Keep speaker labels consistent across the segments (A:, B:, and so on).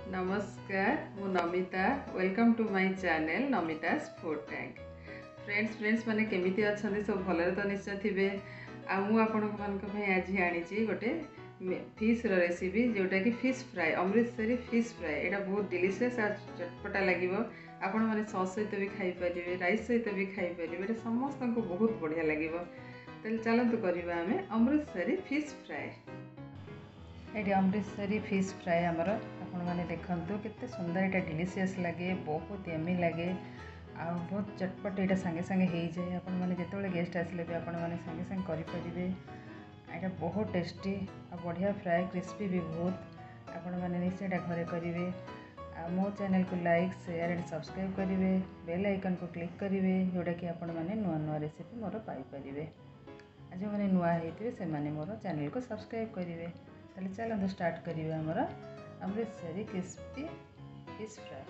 A: नमस्कार मु Namita welcome to my channel Namita's food tank. Friends माने केमिति अछंदी सब भलरे तो निश्चय थिबे। आ मु आपन भाई आज आनी गोटे फिश रेसिपी जोटा कि fish fry Amritsari fish fry. एटा बहुत डिलीशियस आ चटपटा लागिवो। आपण माने सॉस सहित भी खाई परिबे, राइस सहित भी खाई परिबे। एटा समस्त को बहुत बढ़िया लागिवो। तले चलंतु करिबा हमें अमृतसरी फिश फ्राए। ये अमृतसरी फिश फ्राए आमर आपण मैंने देखते केते सुंदर एटा डिलीशियस लगे, बहुत यमी लगे आ बहुत चटपट। यहाँ सांगे सांगे हो जाए। आपण मैंने जिते गेस्ट आसिले भी आपण मैंने सांगे सांगे करेंगे। यहाँ बहुत टेस्टी आ बढ़िया फ्राए क्रिस्पी भी बहुत। आपण मैंने निश्चय घरे करेंगे। मो चैनल को लाइक शेयर एंड सब्सक्राइब करेंगे। बेल आइकन को क्लिक करेंगे जोटा कि आपण मैंने नुआ नुआ रेसिपी मोर पाइपर। जो मैंने नुआ होते से मोर चैनल को सब्सक्राइब करेंगे। ताले चलो स्टार्ट करिए हमर Amritsari crispy fish fry.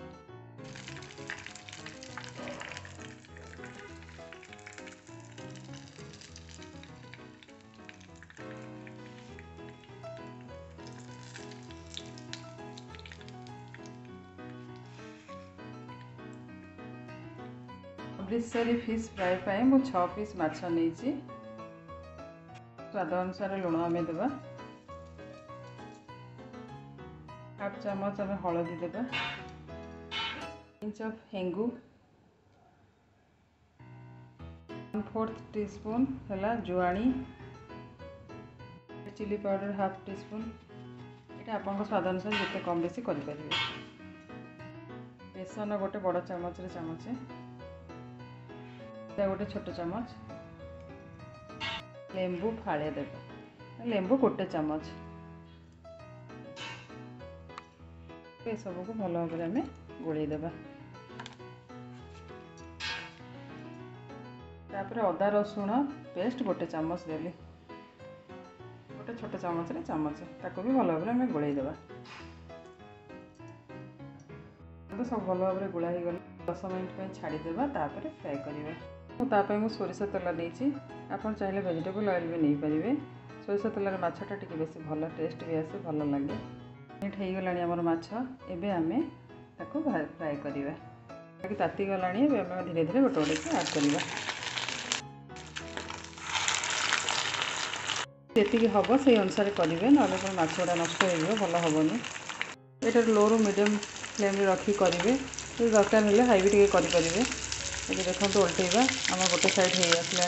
A: Amritsari fish fry पाए मु 6 पीस माछ नहीं। स्वाद अनुसार लुण आम देवा, हाफ चमच आम हलदी देवा, इंच ऑफ हेंगू, 1/4 टीस्पून है जुआणी, चिली पाउडर हाफ टीस्पून। ये आप स्वाद अनुसार जिते कम बेसी करें। बेसन गोटे बड़ चामच रे चामचे, गोटे छोट चामच, लेंबू फाड़े देवे, लेंबू गोटे चामच। ये सब को भल भाव में गोल देवा। तापर अदा रसुण पेस्ट गोटे चामच देली, गोटे छोट चामच रे चामच ताको भी भल भाव में गोल देवा। तो सब भल भाव में गोला हो गला 10 मिनट छाड़ीदेवा। तापर फ्राए करवा। मुझे सोरिष तेल नहीं, आप चाहिए वेजिटेबल ऑयल भी नहीं पारे। सोरिष तेल माछटा टी बेसी भल टेस्ट भी आसे, भल लगे। मिनट हो गलानी आमर माछ। एबे आमे ताको फ्राए करवा। ताती गलानी धीरे धीरे गोटे गोटे ऐड करवा। जी हम से अनुसार करेंगे, ना माछ गुड़ा नष्ट हो भल हेनी। ये लो रू मीडियम फ्लेम रखी करेंगे। दरकार हेल्ले हाई भी टे करेंगे। ये देखो उल्टेवा आम गोटे साइड हो आसला।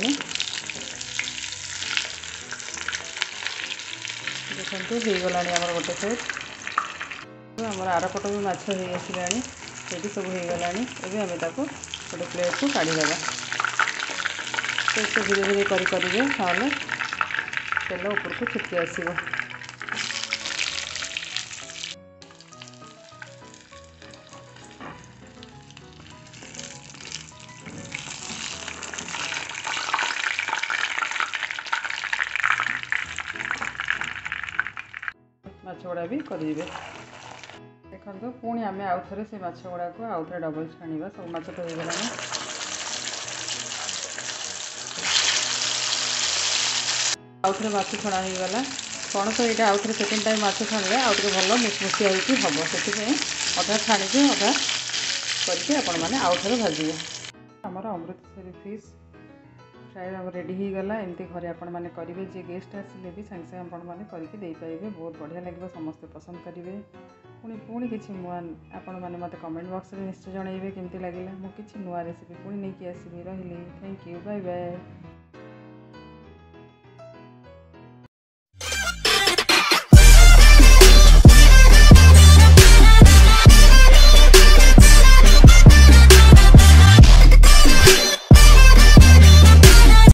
A: देखो हो गला आमर गोटे साइड। आमर आर पट भी माछ हो आसला, ये सब हो गला। एवं आम गोटे प्लेट को काढ़ीदे। तो धीरे धीरे करेंगे, ना तेल ऊपर को छिटकी आसो। माछ गुड़ा भी करेंगे। देखो पुणी आम आउ थे से माछ गुड़ा को आउ थे डबल छाणा। सब माछ तो हो गला। आउ थे माछ छणा हो गला। कौन तो यहाँ आउ थे सेकेंड टाइम माछ छाणिले आउ टे भल मुसमुसिया हम से अधा छाणिके अधा करके आपण मैंने आउ थे भाजिए। आमर अमृतसरी फिश फ्राए रेडी हो गला। एमती घरे आपण मैंने करेंगे। जी गेस्ट आसिले भी सांगे सांगे आपण मैंने करके दे पारे। बहुत बढ़िया लगे, समस्ते पसंद करेंगे। पुणी पुणी किसी नुआ आपण मैंने मत कमेंट बॉक्स में निश्चय जनइबे केमती लगे। मुझे नुआ रेसिपी पुणी नहीं आसबि। रही थैंक यू, बाय बाय।